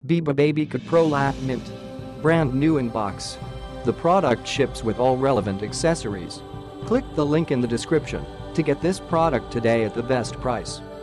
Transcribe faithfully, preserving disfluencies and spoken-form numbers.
Biba Baby Could Pro Lat Mint. Brand new in box. The product ships with all relevant accessories. Click the link in the description to get this product today at the best price.